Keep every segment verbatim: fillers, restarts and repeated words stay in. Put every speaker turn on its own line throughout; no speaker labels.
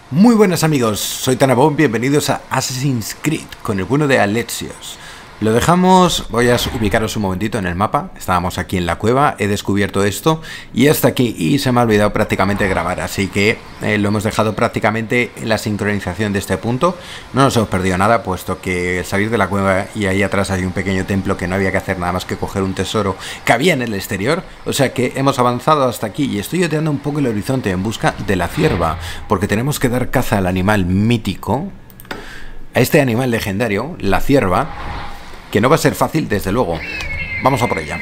Muy buenas amigos, soy Tanabón, bienvenidos a Assassin's Creed con el bueno de Alexios. Lo dejamos, voy a ubicaros un momentito en el mapa. Estábamos aquí en la cueva, he descubierto esto y hasta aquí, y se me ha olvidado prácticamente grabar, así que eh, lo hemos dejado prácticamente en la sincronización de este punto. No nos hemos perdido nada, puesto que salir de la cueva y ahí atrás hay un pequeño templo que no había que hacer nada más que coger un tesoro que había en el exterior. O sea que hemos avanzado hasta aquí y estoy oteando un poco el horizonte en busca de la cierva, porque tenemos que dar caza al animal mítico, a este animal legendario, la cierva, que no va a ser fácil, desde luego. Vamos a por ella.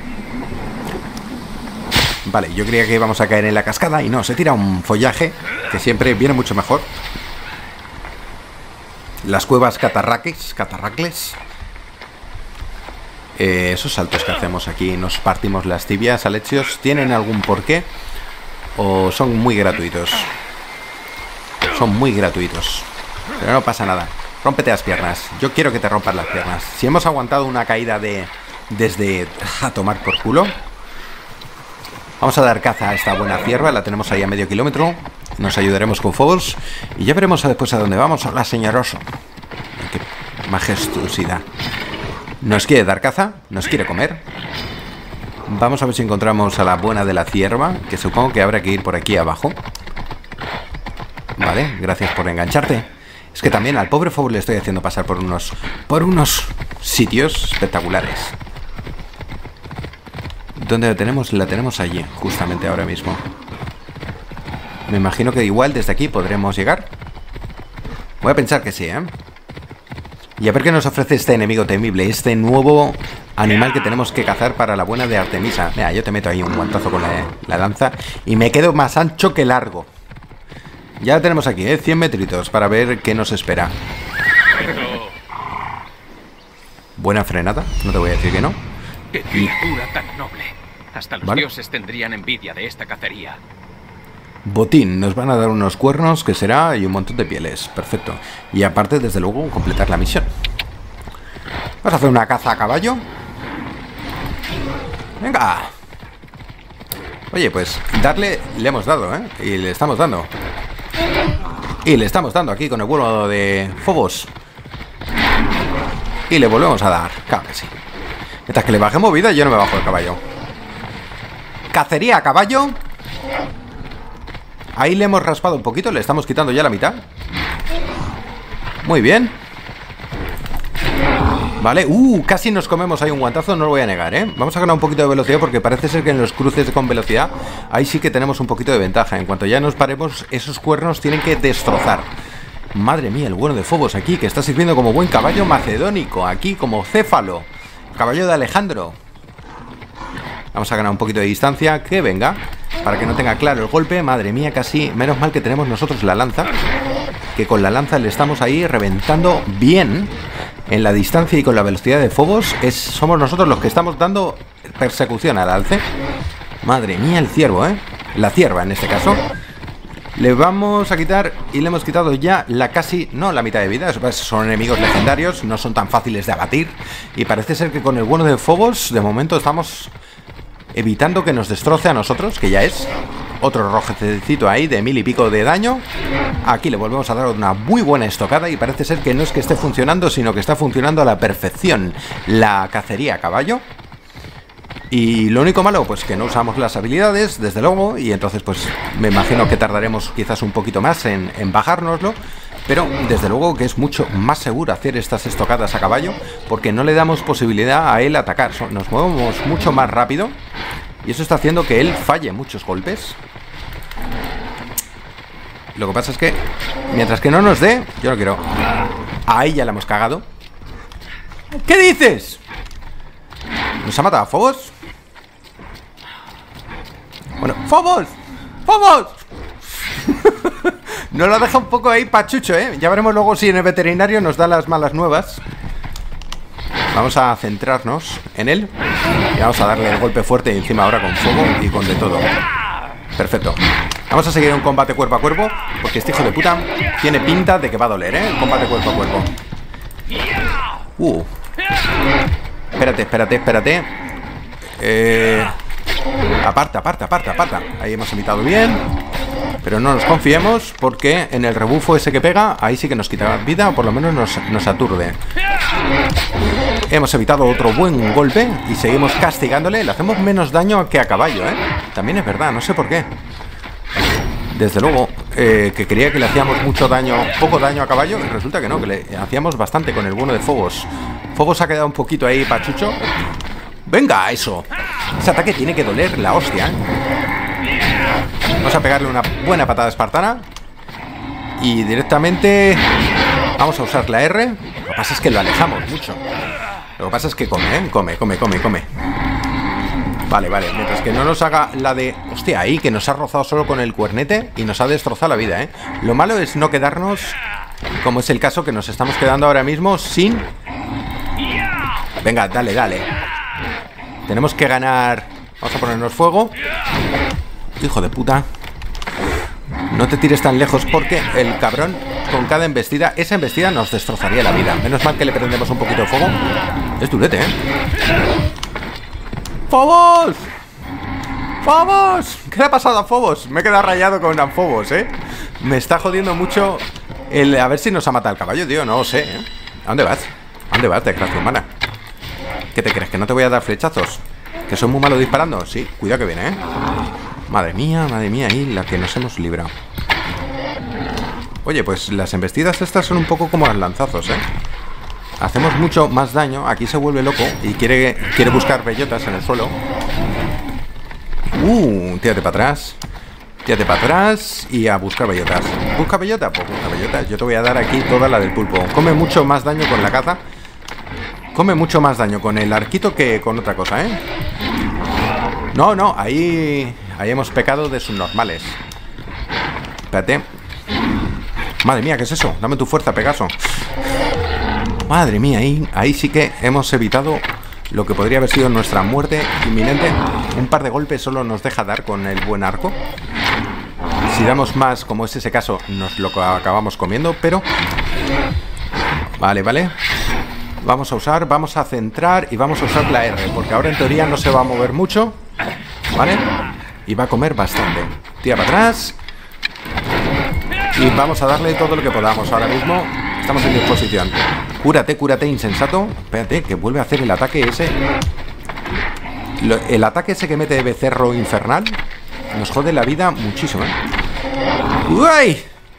Vale, yo creía que íbamos a caer en la cascada y no, se tira un follaje, que siempre viene mucho mejor. Las cuevas catarraques, catarracles. Eh, esos saltos que hacemos aquí, nos partimos las tibias, Alexios, ¿tienen algún porqué? ¿O son muy gratuitos? Son muy gratuitos. Pero no pasa nada. Rómpete las piernas. Yo quiero que te rompas las piernas. Si hemos aguantado una caída de... desde... a tomar por culo. Vamos a dar caza a esta buena cierva. La tenemos ahí a medio kilómetro. Nos ayudaremos con fuegos. Y ya veremos después a dónde vamos. Hola, señoroso. Qué majestuosidad. Nos quiere dar caza. Nos quiere comer. Vamos a ver si encontramos a la buena de la cierva, que supongo que habrá que ir por aquí abajo. Vale, gracias por engancharte. Es que también al pobre Fobos le estoy haciendo pasar por unos... por unos sitios espectaculares. ¿Dónde la tenemos? La tenemos allí, justamente ahora mismo. Me imagino que igual desde aquí podremos llegar. Voy a pensar que sí, ¿eh? Y a ver qué nos ofrece este enemigo temible, este nuevo animal que tenemos que cazar para la buena de Artemisa. Mira, yo te meto ahí un guantazo con la, la lanza y me quedo más ancho que largo. Ya tenemos aquí, ¿eh? cien metritos para ver qué nos espera. Buena frenada, no te voy a decir que no.
¡Qué criatura tan noble! Hasta los
¿Vale?
dioses tendrían envidia de esta cacería.
Botín, nos van a dar unos cuernos, que será, y un montón de pieles. Perfecto. Y aparte, desde luego, completar la misión. Vamos a hacer una caza a caballo. ¡Venga! Oye, pues darle, le hemos dado, ¿eh? Y le estamos dando. Y le estamos dando aquí con el vuelo de Fobos. Y le volvemos a dar. Claro que sí. Mientras que le bajemos vida, yo no me bajo el caballo. Cacería a caballo. Ahí le hemos raspado un poquito. Le estamos quitando ya la mitad. Muy bien. Vale, uh, casi nos comemos ahí un guantazo, no lo voy a negar, ¿eh? Vamos a ganar un poquito de velocidad porque parece ser que en los cruces con velocidad ahí sí que tenemos un poquito de ventaja. En cuanto ya nos paremos, esos cuernos tienen que destrozar. Madre mía, el bueno de Fobos aquí, que está sirviendo como buen caballo macedónico, aquí como Céfalo, caballo de Alejandro. Vamos a ganar un poquito de distancia, que venga, para que no tenga claro el golpe. Madre mía, casi, menos mal que tenemos nosotros la lanza, que con la lanza le estamos ahí reventando bien. En la distancia y con la velocidad de Fobos es, somos nosotros los que estamos dando persecución al alce. Madre mía, el ciervo, ¿eh? La cierva en este caso. Le vamos a quitar, y le hemos quitado ya la casi, no la mitad de vida. Son enemigos legendarios, no son tan fáciles de abatir. Y parece ser que con el bueno de Fobos, de momento estamos evitando que nos destroce a nosotros, que ya es otro rojecito ahí de mil y pico de daño. Aquí le volvemos a dar una muy buena estocada y parece ser que no es que esté funcionando, sino que está funcionando a la perfección la cacería a caballo. Y lo único malo, pues que no usamos las habilidades, desde luego, y entonces pues me imagino que tardaremos quizás un poquito más en, en bajárnoslo. Pero desde luego que es mucho más seguro hacer estas estocadas a caballo, porque no le damos posibilidad a él atacar. Nos movemos mucho más rápido y eso está haciendo que él falle muchos golpes. Lo que pasa es que mientras que no nos dé, yo no quiero. Ahí ya la hemos cagado. ¿Qué dices? ¿Nos ha matado a Fobos? Bueno, ¡Fobos! ¡Fobos! Nos lo deja un poco ahí pachucho, ¿eh? Ya veremos luego si en el veterinario nos da las malas nuevas. Vamos a centrarnos en él y vamos a darle el golpe fuerte y encima ahora con fuego y con de todo. Perfecto. Vamos a seguir un combate cuerpo a cuerpo, porque este hijo de puta tiene pinta de que va a doler, ¿eh? El combate cuerpo a cuerpo. Uh. Espérate, espérate, espérate. Eh... Aparta, aparta, aparta, aparta. Ahí hemos evitado bien. Pero no nos confiemos, porque en el rebufo ese que pega, ahí sí que nos quita vida, o por lo menos nos, nos aturde. Hemos evitado otro buen golpe y seguimos castigándole. Le hacemos menos daño que a caballo, ¿eh? También es verdad, no sé por qué. Desde luego, eh, que creía que le hacíamos mucho daño, poco daño a caballo, y resulta que no, que le hacíamos bastante con el bueno de Phobos. Phobos ha quedado un poquito ahí pachucho. ¡Venga, eso! Ese ataque tiene que doler la hostia, ¿eh? Vamos a pegarle una buena patada espartana. Y directamente vamos a usar la R. Lo que pasa es que lo alejamos mucho. Lo que pasa es que come, ¿eh? Come, come, come, come. Vale, vale, mientras que no nos haga la de... Hostia, ahí, que nos ha rozado solo con el cuernete y nos ha destrozado la vida, ¿eh? Lo malo es no quedarnos, como es el caso que nos estamos quedando ahora mismo, sin... Venga, dale, dale. Tenemos que ganar... Vamos a ponernos fuego. Hijo de puta. No te tires tan lejos porque el cabrón, con cada embestida, esa embestida nos destrozaría la vida. Menos mal que le prendemos un poquito de fuego. Es durete, ¿eh? ¡Phobos! ¡Phobos! ¿Qué le ha pasado a Phobos? Me he quedado rayado con Phobos, ¿eh? Me está jodiendo mucho el... A ver si nos ha matado el caballo, tío. No lo sé, ¿eh? ¿A dónde vas? ¿A dónde vas, desgracia humana? ¿Qué te crees? ¿Que no te voy a dar flechazos? ¿Que soy muy malo disparando? Sí, cuidado que viene, ¿eh? Madre mía, madre mía, ahí la que nos hemos librado. Oye, pues las embestidas estas son un poco como los lanzazos, ¿eh? Hacemos mucho más daño. Aquí se vuelve loco y quiere, quiere buscar bellotas en el suelo. Uh, tírate para atrás. Tírate para atrás y a buscar bellotas. ¿Busca bellota? Pues busca bellotas. Yo te voy a dar aquí toda la del pulpo. Come mucho más daño con la caza. Come mucho más daño con el arquito que con otra cosa, ¿eh? No, no, ahí... Ahí hemos pecado de subnormales. Espérate. Madre mía, ¿qué es eso? Dame tu fuerza, Pegaso. Madre mía, ahí, ahí sí que hemos evitado lo que podría haber sido nuestra muerte inminente. Un par de golpes solo nos deja dar con el buen arco. Si damos más, como es ese caso, nos lo acabamos comiendo, pero... Vale, vale. Vamos a usar, vamos a centrar y vamos a usar la R, porque ahora en teoría no se va a mover mucho. ¿Vale? Y va a comer bastante. Tira para atrás. Y vamos a darle todo lo que podamos. Ahora mismo estamos en disposición. Cúrate, cúrate, insensato. Espérate, que vuelve a hacer el ataque ese. Lo, el ataque ese que mete de becerro infernal nos jode la vida muchísimo, ¿eh? ¡Uy!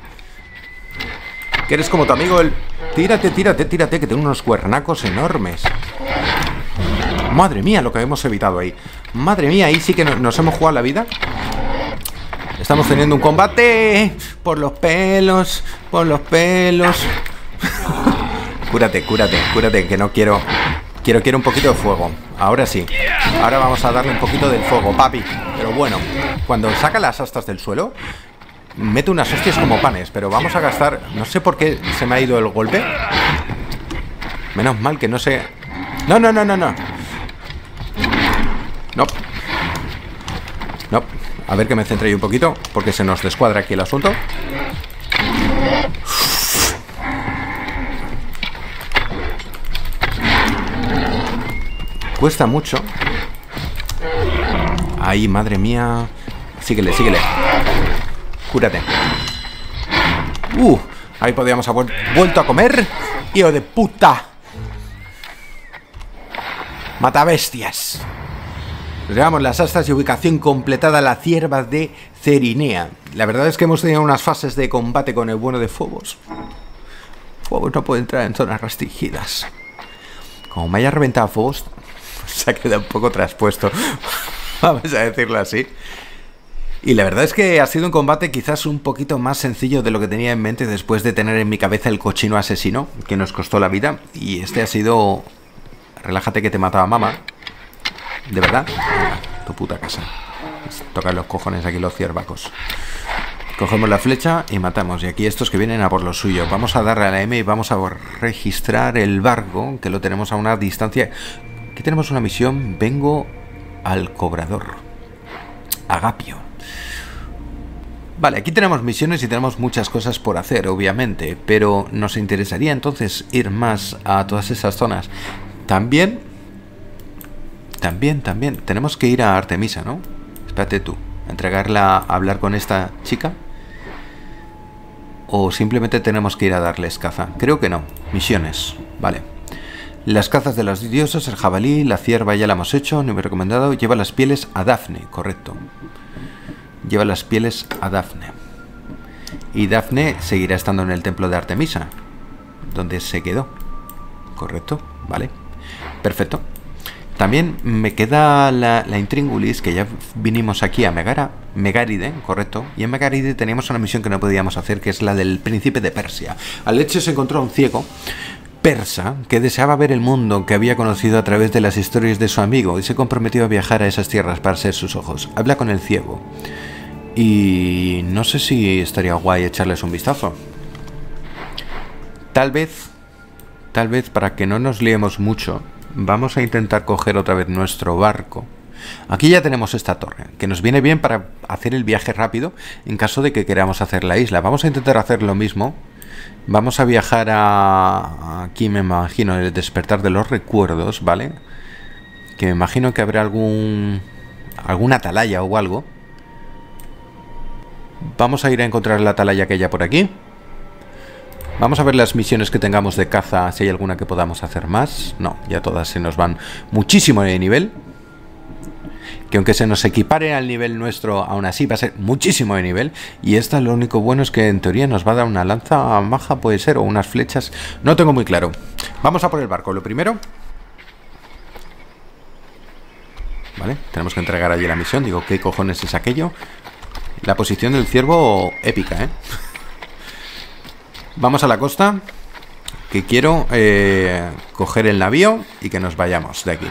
Que eres como tu amigo el... Tírate, tírate, tírate, que tengo unos cuernacos enormes. Madre mía, lo que hemos evitado ahí. Madre mía, ahí sí que nos hemos jugado la vida. Estamos teniendo un combate por los pelos, por los pelos. Cúrate, cúrate, cúrate, que no quiero... Quiero, quiero un poquito de fuego. Ahora sí. Ahora vamos a darle un poquito del fuego, papi. Pero bueno, cuando saca las astas del suelo, mete unas hostias como panes. Pero vamos a gastar... No sé por qué se me ha ido el golpe. Menos mal que no sé... No, no, no, no, no. No. No. A ver que me centre yo un poquito, porque se nos descuadra aquí el asunto. Cuesta mucho. Ahí, madre mía. Síguele, síguele. Cúrate. Uh, ahí podríamos haber vuelto a comer. ¡Hijo de puta! Mata bestias. Nos llevamos las astas y ubicación completada, la cierva de Cerinea. La verdad es que hemos tenido unas fases de combate con el bueno de Phobos. Phobos no puede entrar en zonas restringidas. Como me haya reventado Phobos, se ha quedado un poco traspuesto. Vamos a decirlo así. Y la verdad es que ha sido un combate quizás un poquito más sencillo de lo que tenía en mente después de tener en mi cabeza el cochino asesino que nos costó la vida. Y este ha sido... Relájate que te mataba mamá. ¿De verdad? Venga, tu puta casa. Tocan los cojones aquí los ciervacos. Cogemos la flecha y matamos. Y aquí estos que vienen a por lo suyo. Vamos a darle a la M y vamos a registrar el barco, que lo tenemos a una distancia. Aquí tenemos una misión. Vengo al cobrador. Agapio. Vale, aquí tenemos misiones y tenemos muchas cosas por hacer, obviamente. Pero nos interesaría entonces ir más a todas esas zonas. También... también, también. Tenemos que ir a Artemisa, ¿no? Espérate tú. ¿Entregarla a hablar con esta chica? ¿O simplemente tenemos que ir a darles caza? Creo que no. Misiones. Vale. Las cazas de los dioses, el jabalí, la cierva ya la hemos hecho. No me he recomendado. Lleva las pieles a Dafne. Correcto. Lleva las pieles a Dafne. Y Dafne seguirá estando en el templo de Artemisa, donde se quedó. Correcto. Vale. Perfecto. También me queda la, la Intríngulis, que ya vinimos aquí a Megara, Megaride, correcto. Y en Megaride teníamos una misión que no podíamos hacer, que es la del príncipe de Persia. Al hecho se encontró un ciego persa que deseaba ver el mundo que había conocido a través de las historias de su amigo y se comprometió a viajar a esas tierras para ser sus ojos. Habla con el ciego. Y no sé si estaría guay echarles un vistazo. Tal vez, tal vez para que no nos liemos mucho, vamos a intentar coger otra vez nuestro barco. Aquí ya tenemos esta torre, que nos viene bien para hacer el viaje rápido en caso de que queramos hacer la isla. Vamos a intentar hacer lo mismo. Vamos a viajar a... Aquí me imagino el despertar de los recuerdos, ¿vale? Que me imagino que habrá algún... alguna atalaya o algo. Vamos a ir a encontrar la atalaya que haya por aquí. Vamos a ver las misiones que tengamos de caza, si hay alguna que podamos hacer más. No, ya todas se nos van muchísimo de nivel. Que aunque se nos equipare al nivel nuestro, aún así va a ser muchísimo de nivel. Y esta lo único bueno es que en teoría nos va a dar una lanza maja, puede ser, o unas flechas. No tengo muy claro. Vamos a por el barco, lo primero. Vale, tenemos que entregar allí la misión. Digo, ¿qué cojones es aquello? La posición del ciervo épica, ¿eh? Vamos a la costa, que quiero eh, coger el navío y que nos vayamos de aquí.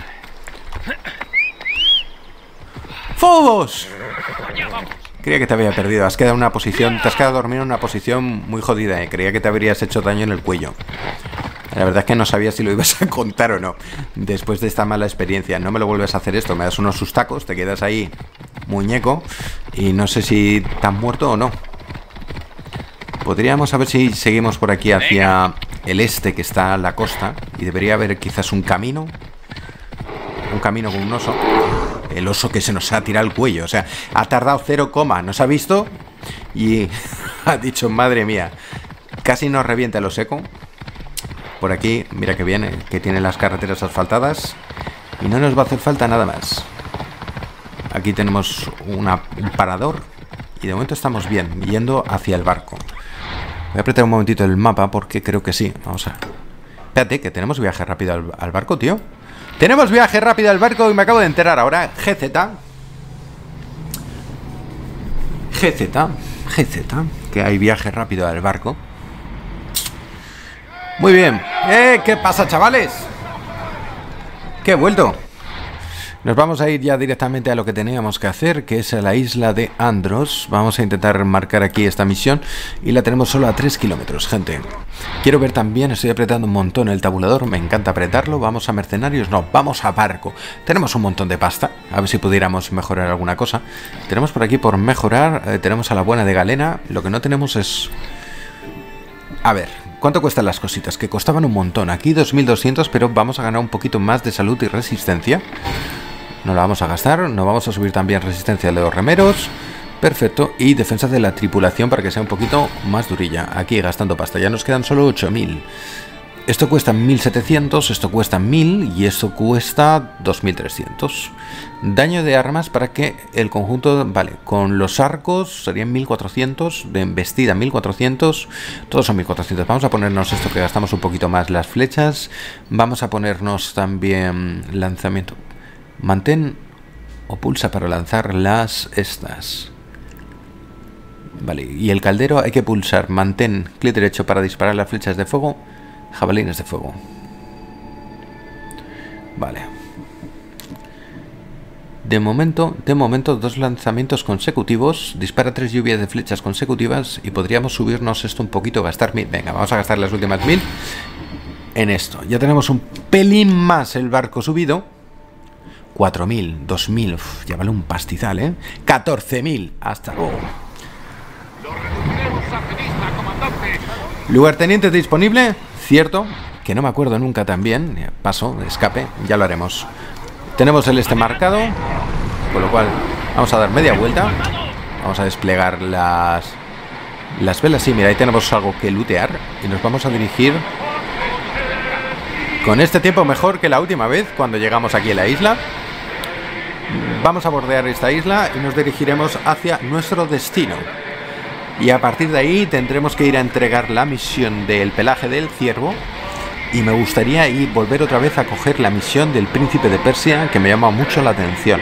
¡Fobos! Creía que te había perdido. Has quedado en una posición, te has quedado dormido en una posición muy jodida, ¿eh? Creía que te habrías hecho daño en el cuello. La verdad es que no sabía si lo ibas a contar o no. Después de esta mala experiencia, no me lo vuelves a hacer esto. Me das unos sustacos, te quedas ahí muñeco y no sé si te has muerto o no. Podríamos a ver si seguimos por aquí hacia el este, que está la costa. Y debería haber quizás un camino. Un camino con un oso. El oso que se nos ha tirado el cuello. O sea, ha tardado cero coma. Nos ha visto y ha dicho, madre mía, casi nos revienta lo seco. Por aquí, mira que viene, que tiene las carreteras asfaltadas. Y no nos va a hacer falta nada más. Aquí tenemos una, un parador. Y de momento estamos bien, yendo hacia el barco. Voy a apretar un momentito el mapa porque creo que sí. Vamos a... Espérate, que tenemos viaje rápido al, al barco, tío. Tenemos viaje rápido al barco y me acabo de enterar ahora. G Z. G Z. G Z. Que hay viaje rápido al barco. Muy bien. Eh, ¿qué pasa, chavales? Que he vuelto. Nos vamos a ir ya directamente a lo que teníamos que hacer, que es a la isla de Andros. Vamos a intentar marcar aquí esta misión y la tenemos solo a tres kilómetros, gente. Quiero ver también, estoy apretando un montón el tabulador, me encanta apretarlo. Vamos a mercenarios, no, vamos a barco. Tenemos un montón de pasta, a ver si pudiéramos mejorar alguna cosa. Tenemos por aquí por mejorar, eh, tenemos a la buena de Galena. Lo que no tenemos es... A ver, ¿cuánto cuestan las cositas? Que costaban un montón. Aquí dos mil doscientos, pero vamos a ganar un poquito más de salud y resistencia. No la vamos a gastar, no vamos a subir también resistencia de los remeros. Perfecto, y defensa de la tripulación para que sea un poquito más durilla. Aquí gastando pasta, ya nos quedan solo ocho mil. Esto cuesta mil setecientos, esto cuesta mil y esto cuesta dos mil trescientos. Daño de armas para que el conjunto, vale, con los arcos serían mil cuatrocientos, de embestida mil cuatrocientos, todos son mil cuatrocientos. Vamos a ponernos esto que gastamos un poquito más, las flechas. Vamos a ponernos también lanzamiento. Mantén o pulsa para lanzar las estas. Vale, y el caldero hay que pulsar. Mantén clic derecho para disparar las flechas de fuego. Jabalines de fuego. Vale. De momento, de momento, dos lanzamientos consecutivos. Dispara tres lluvias de flechas consecutivas. Y podríamos subirnos esto un poquito, gastar mil. Venga, vamos a gastar las últimas mil en esto. Ya tenemos un pelín más el barco subido. cuatro mil, dos mil, uf, ya vale un pastizal, ¿eh? catorce mil, hasta luego. Lugarteniente disponible, cierto, que no me acuerdo nunca también. Paso, escape, ya lo haremos. Tenemos el este marcado, con lo cual vamos a dar media vuelta. Vamos a desplegar las las velas. Sí, mira, ahí tenemos algo que lootear. Y nos vamos a dirigir con este tiempo mejor que la última vez cuando llegamos aquí a la isla. Vamos a bordear esta isla y nos dirigiremos hacia nuestro destino. Y a partir de ahí tendremos que ir a entregar la misión del pelaje del ciervo. Y me gustaría ir volver otra vez a coger la misión del príncipe de Persia, que me llama mucho la atención.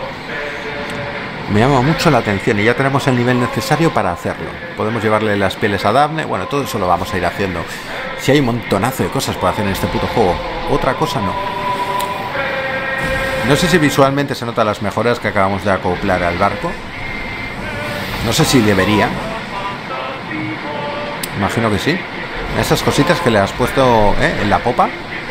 Me llama mucho la atención y ya tenemos el nivel necesario para hacerlo. Podemos llevarle las pieles a Daphne. Bueno, todo eso lo vamos a ir haciendo. Si hay un montonazo de cosas por hacer en este puto juego. Otra cosa no. No sé si visualmente se notan las mejoras que acabamos de acoplar al barco. No sé si debería. Imagino que sí. Esas cositas que le has puesto ¿eh? en la popa.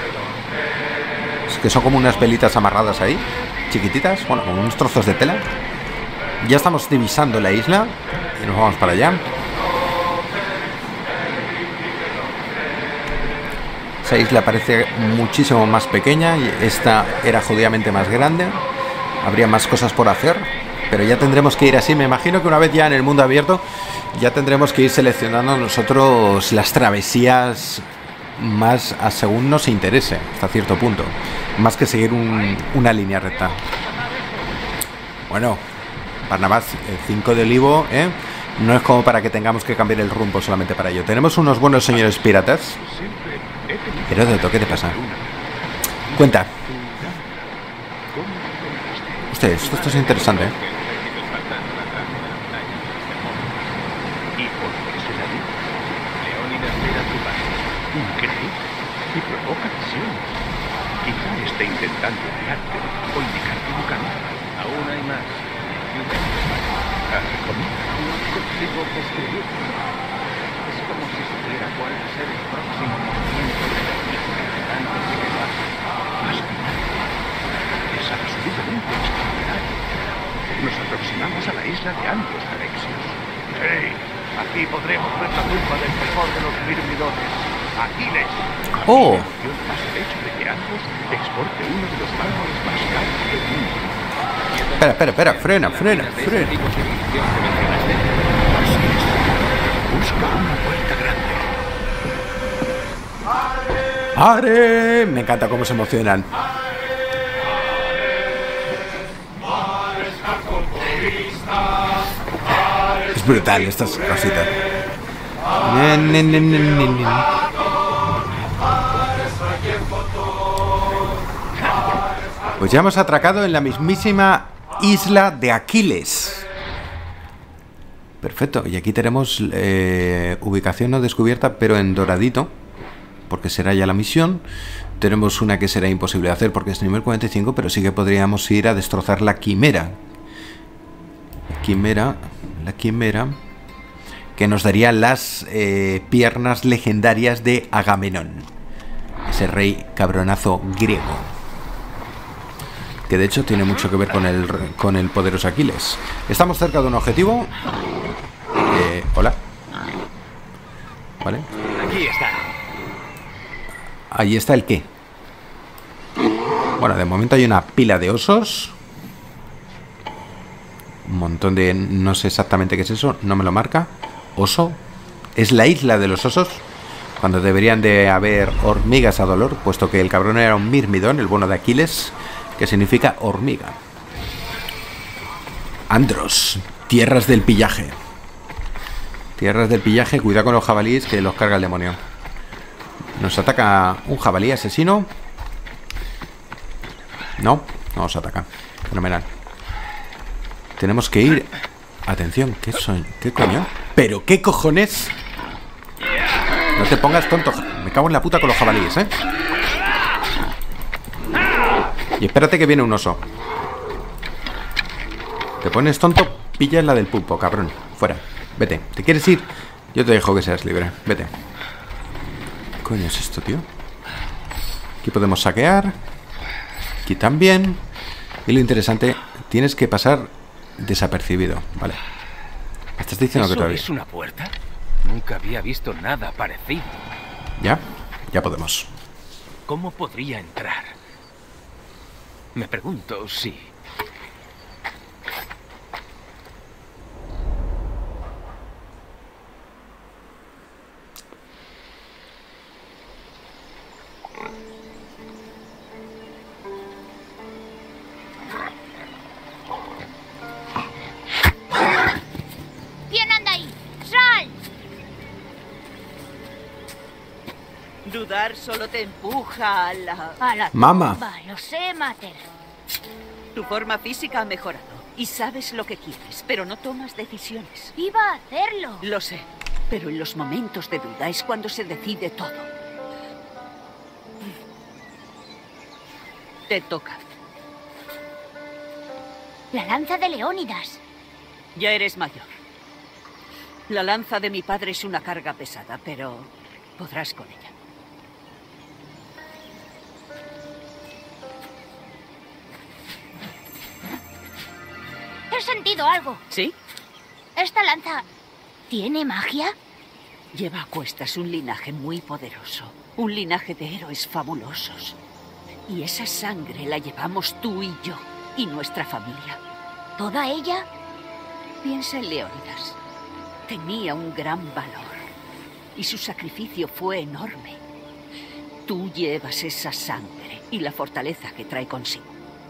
Es que son como unas velitas amarradas ahí. Chiquititas. Bueno, como unos trozos de tela. Ya estamos divisando la isla. Y nos vamos para allá. Esa isla parece muchísimo más pequeña. Y esta era jodidamente más grande. Habría más cosas por hacer. Pero ya tendremos que ir así. Me imagino que una vez ya en el mundo abierto, ya tendremos que ir seleccionando nosotros las travesías más a según nos interese, hasta cierto punto. Más que seguir un, una línea recta. Bueno, Barnabás, el cinco de olivo, ¿eh? No es como para que tengamos que cambiar el rumbo solamente para ello. Tenemos unos buenos señores piratas. Heródoto, ¿qué te pasa? Cuenta. Hostia, esto, esto es interesante, ¿eh?
Y provoca visiones. Quizá esté intentando guiarte o indicarte un camino. Aún hay más. No consigo describir. Es como si supiera cuál va a ser el próximo movimiento de la isla antes de que lo haga. Fascinante. Es absolutamente extraordinario. Nos aproximamos a la isla de Antos, Alexios. Sí, aquí podremos ver la tumba del mejor de los mirmidones. Aquiles.
Oh.
Más el hecho de que Antos exporte uno de los mármoles más caros del mundo.
Espera, espera, espera, frena, frena, frena.
Busca una puerta grande.
¡Are! Me encanta cómo se emocionan. Es brutal estas cositas. Ne, ne, ne, ne, ne, ne. Pues ya hemos atracado en la mismísima isla de Aquiles. Perfecto, y aquí tenemos eh, ubicación no descubierta, pero en doradito, porque será ya la misión. Tenemos una que será imposible de hacer porque es nivel cuarenta y cinco, pero sí que podríamos ir a destrozar la quimera. Quimera, la quimera, que nos daría las eh, piernas legendarias de Agamenón, ese rey cabronazo griego. Que de hecho tiene mucho que ver con el, con el poderoso Aquiles. Estamos cerca de un objetivo. Eh, hola. Vale.
Aquí está.
Ahí está el qué. Bueno, de momento hay una pila de osos. Un montón de... No sé exactamente qué es eso. No me lo marca. Oso. Es la isla de los osos. Cuando deberían de haber hormigas a dolor, puesto que el cabrón era un mirmidón, el bueno de Aquiles, que significa hormiga. Andros, tierras del pillaje. Tierras del pillaje, cuidado con los jabalíes que los carga el demonio. Nos ataca un jabalí asesino. No, no nos ataca. Fenomenal. Tenemos que ir. Atención, ¿qué son? ¿Qué coño? ¿Pero qué cojones? No te pongas tonto. Me cago en la puta con los jabalíes, ¿eh? Y espérate que viene un oso. Te pones tonto, pilla la del pulpo, cabrón. Fuera, vete. ¿Te quieres ir? Yo te dejo que seas libre, vete. ¿Qué coño es esto, tío? Aquí podemos saquear. Aquí también. Y lo interesante, tienes que pasar desapercibido, vale. ¿Me estás diciendo que todavía
es una puerta? Nunca había visto nada parecido.
¿Ya? Ya podemos.
¿Cómo podría entrar?
Me pregunto si...
¿Quién anda ahí? ¡Sal!
Dudar solo te empuja a la...
A la
Mamá.
tumba, lo sé, Mater.
Tu forma física ha mejorado y sabes lo que quieres, pero no tomas decisiones.
Iba a hacerlo.
Lo sé, pero en los momentos de duda es cuando se decide todo. Te toca.
La lanza de Leónidas.
Ya eres mayor. La lanza de mi padre es una carga pesada, pero podrás con ella.
He sentido algo.
¿Sí?
¿Esta lanza tiene magia?
Lleva a cuestas un linaje muy poderoso. Un linaje de héroes fabulosos. Y esa sangre la llevamos tú y yo. Y nuestra familia.
¿Toda ella?
Piensa en Leónidas. Tenía un gran valor. Y su sacrificio fue enorme. Tú llevas esa sangre y la fortaleza que trae consigo.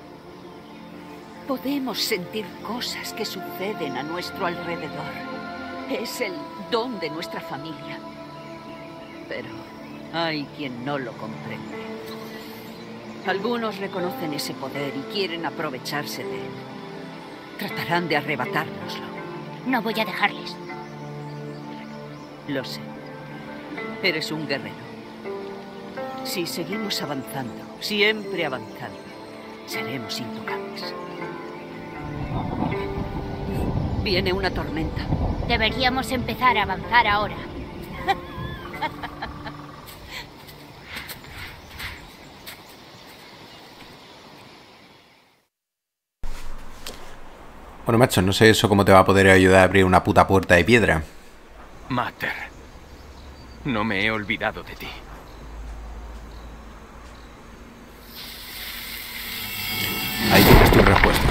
Podemos sentir cosas que suceden a nuestro alrededor. Es el don de nuestra familia. Pero hay quien no lo comprende. Algunos reconocen ese poder y quieren aprovecharse de él. Tratarán de arrebatárnoslo.
No voy a dejarles.
Lo sé. Eres un guerrero. Si seguimos avanzando, siempre avanzando, seremos intocables. Viene una tormenta.
Deberíamos empezar a avanzar ahora.
Bueno, macho, no sé eso cómo te va a poder ayudar a abrir una puta puerta de piedra.
Mater, no me he olvidado de ti.
Ahí tienes tu respuesta.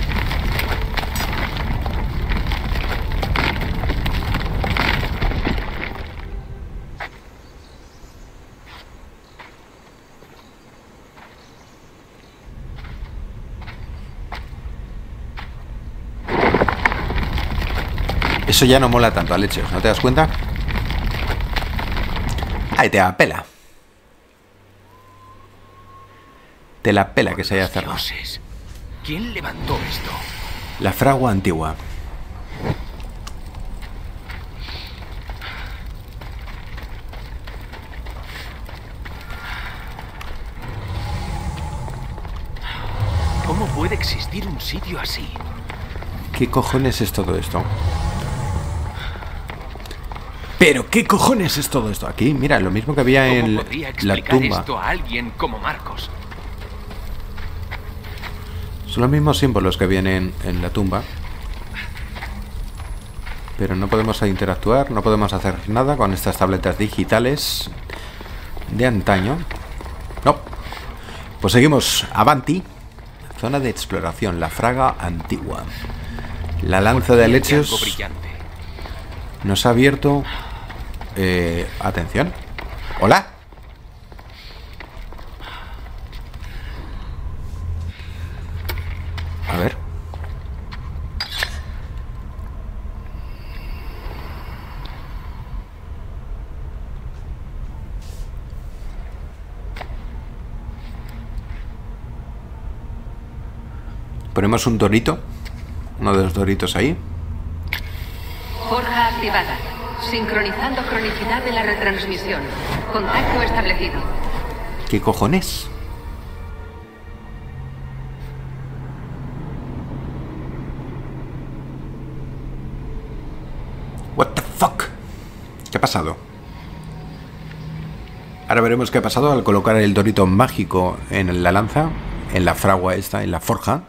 Eso ya no mola tanto a leches, ¿no te das cuenta? Ahí te la pela. Te la pela que se haya cerrado.
Dioses, ¿quién levantó esto?
La fragua antigua.
¿Cómo puede existir un sitio así?
¿Qué cojones es todo esto? ¿Pero qué cojones es todo esto? Aquí, mira, lo mismo que había
¿Cómo
en
podría
la
explicar
tumba.
esto a alguien como Marcos?
Son los mismos símbolos que vienen en la tumba. Pero no podemos interactuar, no podemos hacer nada con estas tabletas digitales de antaño. No. Pues seguimos. Avanti. Zona de exploración. La fraga antigua. La lanza de lechos nos ha abierto... Eh, atención. Hola. A ver. Ponemos un dorito. Uno de los doritos ahí.
Forja activada. Sincronizando cronicidad de la retransmisión. Contacto establecido.
¿Qué cojones? What the fuck? ¿Qué ha pasado? Ahora veremos qué ha pasado al colocar el dorito mágico en la lanza, en la fragua esta, en la forja.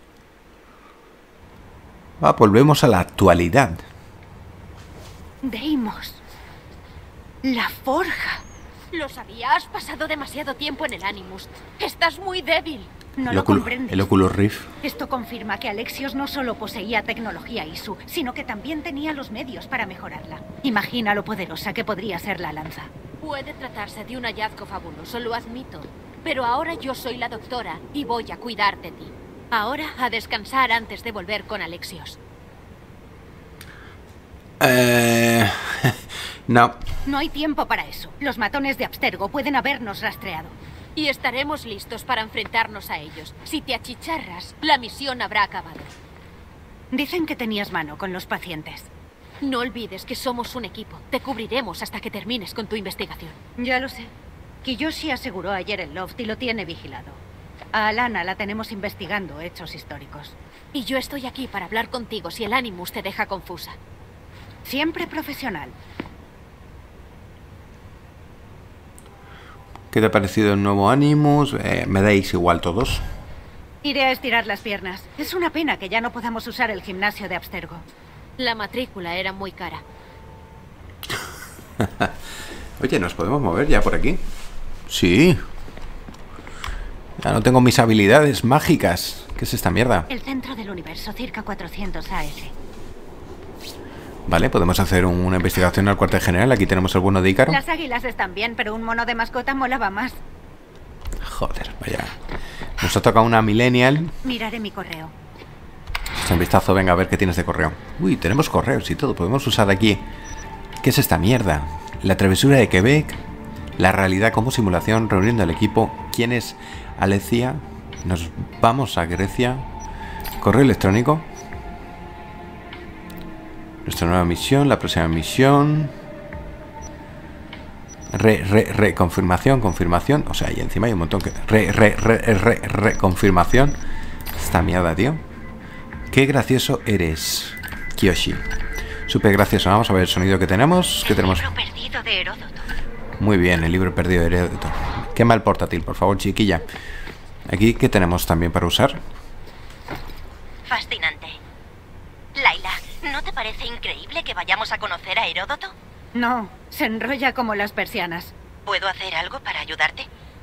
Ah, volvemos a la actualidad.
Deimos. La forja. Lo sabía, has pasado demasiado tiempo en el Animus. Estás muy débil. No
el,
lo
Ocul
comprendes.
el Oculus Rift.
Esto confirma que Alexios no solo poseía tecnología I S U, sino que también tenía los medios para mejorarla. Imagina lo poderosa que podría ser la lanza.
Puede tratarse de un hallazgo fabuloso, lo admito. Pero ahora yo soy la doctora y voy a cuidar de ti. Ahora a descansar antes de volver con Alexios.
Eh... no.
No hay tiempo para eso. Los matones de Abstergo pueden habernos rastreado.
Y estaremos listos para enfrentarnos a ellos. Si te achicharras, la misión habrá acabado.
Dicen que tenías mano con los pacientes.
No olvides que somos un equipo. Te cubriremos hasta que termines con tu investigación.
Ya lo sé. Kiyoshi aseguró ayer el loft y lo tiene vigilado. A Alana la tenemos investigando hechos históricos.
Y yo estoy aquí para hablar contigo si el Animus te deja confusa.
Siempre profesional.
¿Qué te ha parecido el nuevo Animus? Eh, me dais igual todos.
Iré a estirar las piernas. Es una pena que ya no podamos usar el gimnasio de Abstergo.
La matrícula era muy cara.
Oye, ¿nos podemos mover ya por aquí? Sí. Ya no tengo mis habilidades mágicas. ¿Qué es esta mierda?
El centro del universo, circa cuatrocientos A S.
Vale, podemos hacer un- una investigación al cuartel general. Aquí tenemos el bueno de Ícaro.
Las águilas están bien, pero un mono de mascota molaba más.
Joder, vaya. Nos ha tocado una millennial.
Miraré mi correo.
Echa un vistazo, venga a ver qué tienes de correo. Uy, tenemos correos y todo. Podemos usar aquí. ¿Qué es esta mierda? La travesura de Quebec. La realidad como simulación. Reuniendo al equipo. ¿Quién es Alecia? Nos vamos a Grecia. Correo electrónico. Nuestra nueva misión. La próxima misión. Re, re, re, confirmación, confirmación. O sea, y encima hay un montón que... Re, re, re, re, re, confirmación. Esta mierda, tío. Qué gracioso eres, Kiyoshi. Súper gracioso. Vamos a ver el sonido que tenemos. ¿Qué tenemos?
Libro perdido de Heródoto.
Muy bien, el libro perdido de Heródoto. Quema el portátil, por favor, chiquilla. Aquí, ¿qué tenemos también para usar?
Fascinante. Laila, ¿no te parece increíble que vayamos a conocer a Heródoto?
No, se enrolla como las persianas.
¿Puedo hacer algo para ayudarte?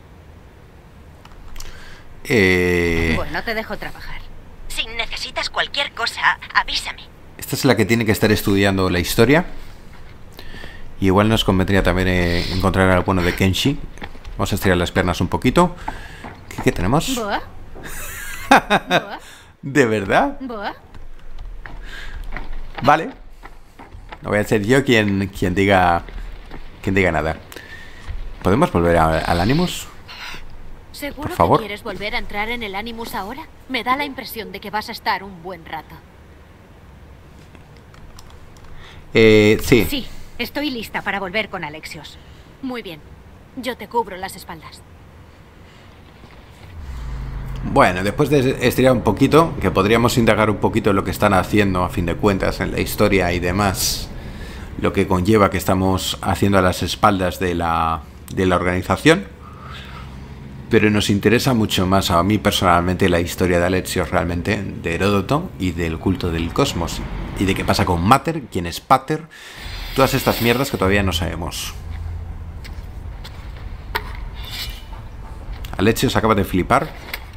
Eh...
Bueno, te dejo trabajar.
Si necesitas cualquier cosa, avísame.
Esta es la que tiene que estar estudiando la historia. Y igual nos convendría también eh, encontrar al bueno de Kenshi. Vamos a estirar las piernas un poquito. ¿Qué, qué tenemos?
¿Boa? ¿Boa?
¿De verdad?
¿Boa?
Vale. No voy a ser yo quien, quien diga quien diga nada. ¿Podemos volver a- al Animus?
¿Seguro
Por favor.
que quieres volver a entrar en el Animus ahora? Me da la impresión de que vas a estar un buen rato.
Eh, sí.
Sí, estoy lista para volver con Alexios.
Muy bien. Yo te cubro las espaldas.
Bueno, después de estirar un poquito, que podríamos indagar un poquito en lo que están haciendo a fin de cuentas en la historia y demás, lo que conlleva que estamos haciendo a las espaldas de la, de la organización. Pero nos interesa mucho más a mí personalmente la historia de Alexios realmente, de Heródoto y del culto del cosmos. Y de qué pasa con Mater, quién es Pater, todas estas mierdas que todavía no sabemos. Alexios acaba de flipar.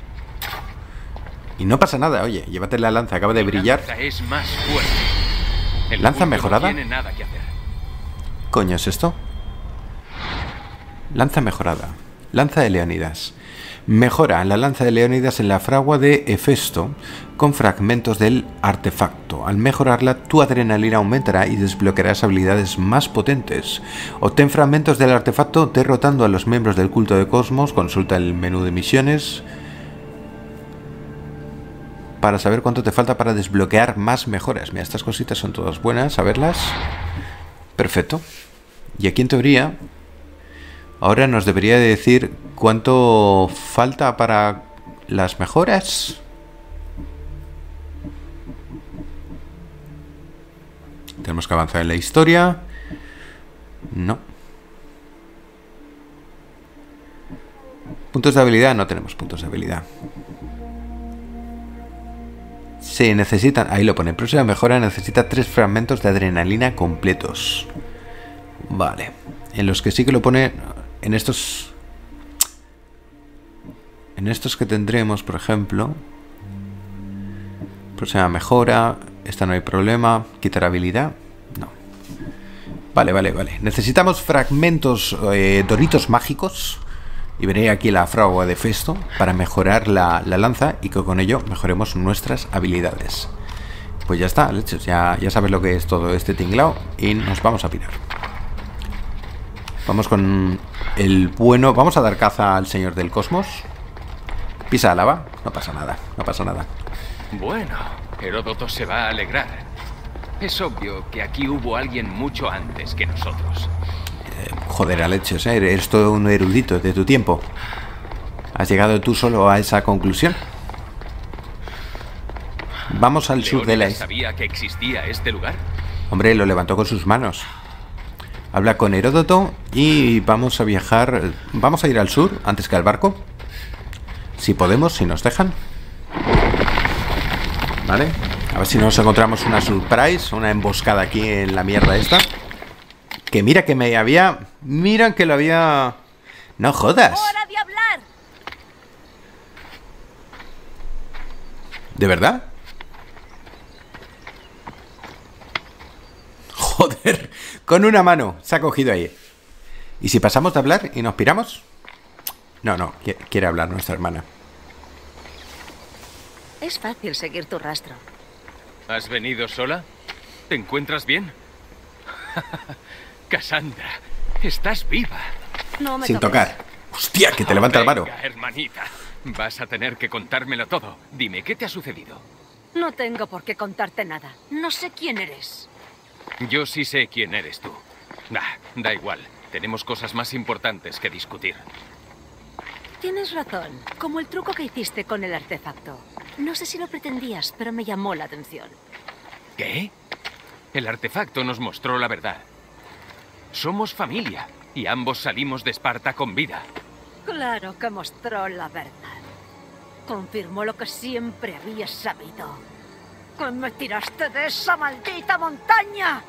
Y no pasa nada, oye, llévate la lanza, acaba de brillar.
Lanza es más fuerte. El
¿Lanza
culto
mejorada?
No tiene nada que hacer.
¿Coño es esto? Lanza mejorada. Lanza de Leónidas. Mejora la lanza de Leónidas en la fragua de Hefesto con fragmentos del artefacto. Al mejorarla, tu adrenalina aumentará y desbloquearás habilidades más potentes. Obtén fragmentos del artefacto derrotando a los miembros del culto de Cosmos. Consulta el menú de misiones para saber cuánto te falta para desbloquear más mejoras. Mira, estas cositas son todas buenas, saberlas. Perfecto. Y aquí en teoría ahora nos debería decir cuánto falta para las mejoras. Tenemos que avanzar en la historia. No. Puntos de habilidad, no tenemos puntos de habilidad. Se necesitan, ahí lo pone, próxima mejora necesita tres fragmentos de adrenalina completos. Vale. En los que sí que lo pone, en estos En estos que tendremos, por ejemplo, próxima mejora. Esta no hay problema. Quitar habilidad. No. Vale, vale, vale. Necesitamos fragmentos eh, doritos mágicos. Y veré aquí la fragua de Festo para mejorar la, la lanza y que con ello mejoremos nuestras habilidades. Pues ya está, leches, ya, ya sabes lo que es todo este tinglao y nos vamos a pirar. Vamos con el bueno. Vamos a dar caza al señor del cosmos. Pisa lava. No pasa nada, no pasa nada.
Bueno, Heródoto se va a alegrar. Es obvio que aquí hubo alguien mucho antes que nosotros.
Eh, joder, a leches, ¿eh? Eres todo un erudito de tu tiempo. ¿Has llegado tú solo a esa conclusión? Vamos al sur de la isla.
¿Sabía que existía este lugar?
Hombre, lo levantó con sus manos. Habla con Heródoto y vamos a viajar. Vamos a ir al sur antes que al barco. Si podemos, si nos dejan. Vale. A ver si nos encontramos una surprise, una emboscada aquí en la mierda esta. Que mira que me había... Mira que lo había... No jodas.
¡Hora de hablar!
¿De verdad? Joder, con una mano se ha cogido ahí. ¿Y si pasamos de hablar y nos piramos? No, no, quiere hablar nuestra hermana.
Es fácil seguir tu rastro.
¿Has venido sola? ¿Te encuentras bien? Cassandra, estás viva.
No me
Sin
toques.
tocar. Hostia, que te levanta el varo.
Venga, hermanita. Vas a tener que contármelo todo. Dime, ¿qué te ha sucedido?
No tengo por qué contarte nada. No sé quién eres.
Yo sí sé quién eres tú. Nah, da igual. Tenemos cosas más importantes que discutir.
Tienes razón. Como el truco que hiciste con el artefacto. No sé si lo pretendías, pero me llamó la atención.
¿Qué? El artefacto nos mostró la verdad. Somos familia y ambos salimos de Esparta con vida.
Claro que mostró la verdad. Confirmó lo que siempre habías sabido. ¡Que me tiraste de esa maldita montaña!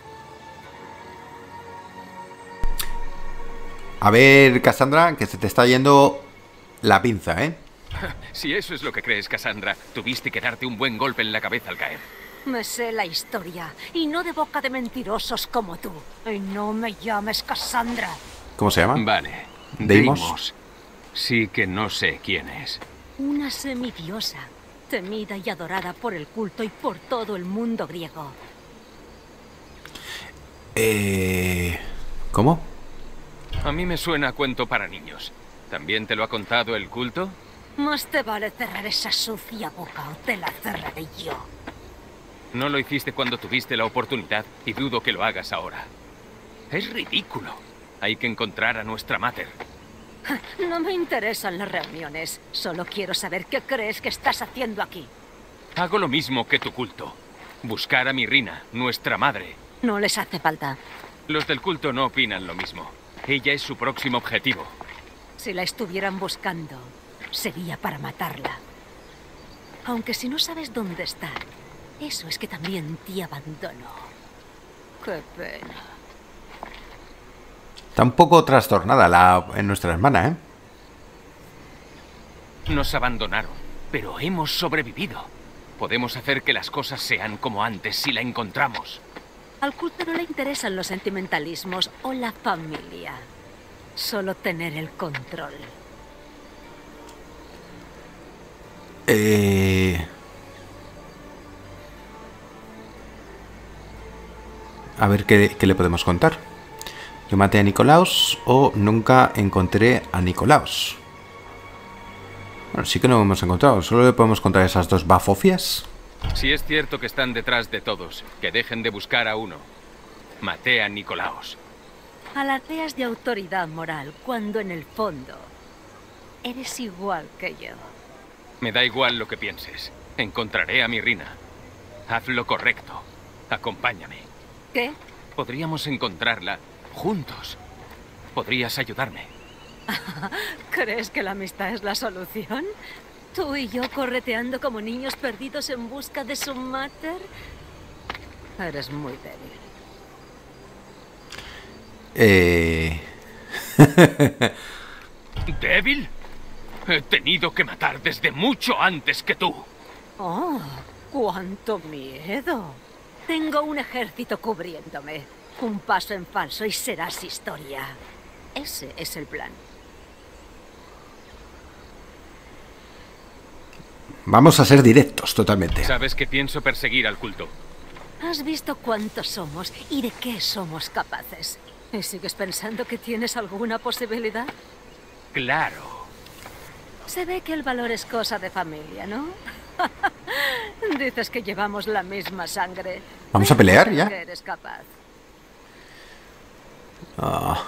A ver, Cassandra, que se te está yendo la pinza, ¿eh?
Si eso es lo que crees, Cassandra, tuviste que darte un buen golpe en la cabeza al caer.
Me sé la historia, y no de boca de mentirosos como tú. Y no me llames Cassandra.
¿Cómo se llama?
Vale.
Deimos.
Deimos. Sí que no sé quién es.
Una semidiosa, temida y adorada por el culto y por todo el mundo griego.
Eh... ¿Cómo?
A mí me suena a cuento para niños. ¿También te lo ha contado el culto?
Más te vale cerrar esa sucia boca o te la cerraré yo.
No lo hiciste cuando tuviste la oportunidad y dudo que lo hagas ahora. Es ridículo. Hay que encontrar a nuestra mater.
No me interesan las reuniones. Solo quiero saber qué crees que estás haciendo aquí.
Hago lo mismo que tu culto. Buscar a Mirrina, nuestra madre.
No les hace falta.
Los del culto no opinan lo mismo. Ella es su próximo objetivo.
Si la estuvieran buscando, sería para matarla. Aunque si no sabes dónde está, eso es que también te abandonó. Qué pena.
Está un poco trastornada la, en nuestra hermana, ¿eh?
Nos abandonaron, pero hemos sobrevivido. Podemos hacer que las cosas sean como antes si la encontramos.
Al culto no le interesan los sentimentalismos o la familia. Solo tener el control.
Eh... A ver qué, qué le podemos contar. Yo maté a Nicolaos o nunca encontré a Nicolaos. Bueno, sí que no hemos encontrado. Solo le podemos contar esas dos bafofias.
Si es cierto que están detrás de todos, que dejen de buscar a uno. Maté a Nicolaos.
Alardeas de autoridad moral cuando en el fondo eres igual que yo.
Me da igual lo que pienses. Encontraré a Mirrina. Haz lo correcto. Acompáñame.
¿Qué?
Podríamos encontrarla juntos. ¿Podrías ayudarme?
¿Crees que la amistad es la solución? ¿Tú y yo correteando como niños perdidos en busca de su mater? Eres muy débil.
Eh...
¿Débil? He tenido que matar desde mucho antes que tú.
Oh, cuánto miedo. Tengo un ejército cubriéndome. Un paso en falso y serás historia. Ese es el plan.
Vamos a ser directos, totalmente.
Sabes que pienso perseguir al culto.
Has visto cuántos somos y de qué somos capaces. ¿Y sigues pensando que tienes alguna posibilidad?
Claro.
Se ve que el valor es cosa de familia, ¿no? Dices que llevamos la misma sangre.
¿Vamos a pelear ya?
Que eres capaz.
Ah.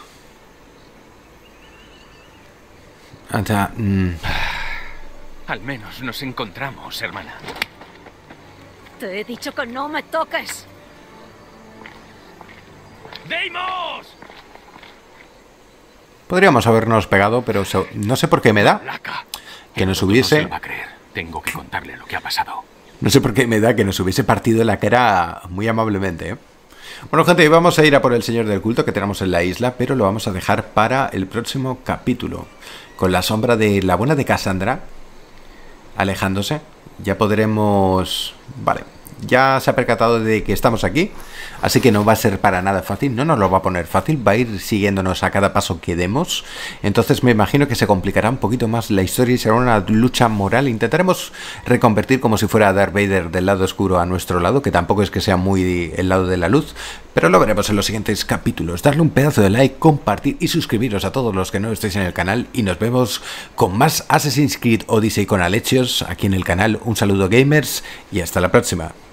Anda, mm.
Al menos nos encontramos, hermana.
Te he dicho que no me toques.
¡Deimos!
Podríamos habernos pegado, pero so- no sé por qué me da que nos hubiese...
No se lo va a creer. Tengo que contarle lo que ha pasado.
No sé por qué me da que nos hubiese partido la cara muy amablemente, ¿eh? Bueno, gente, vamos a ir a por el señor del culto que tenemos en la isla, pero lo vamos a dejar para el próximo capítulo. Con la sombra de la buena de Cassandra alejándose, ya podremos... Vale, ya se ha percatado de que estamos aquí, así que no va a ser para nada fácil, no nos lo va a poner fácil, va a ir siguiéndonos a cada paso que demos, entonces me imagino que se complicará un poquito más la historia y será una lucha moral. Intentaremos reconvertir como si fuera Darth Vader del lado oscuro a nuestro lado, que tampoco es que sea muy el lado de la luz, pero lo veremos en los siguientes capítulos. Darle un pedazo de like, compartir y suscribiros a todos los que no estéis en el canal, y nos vemos con más Assassin's Creed Odyssey con Alexios aquí en el canal. Un saludo, gamers, y hasta la próxima.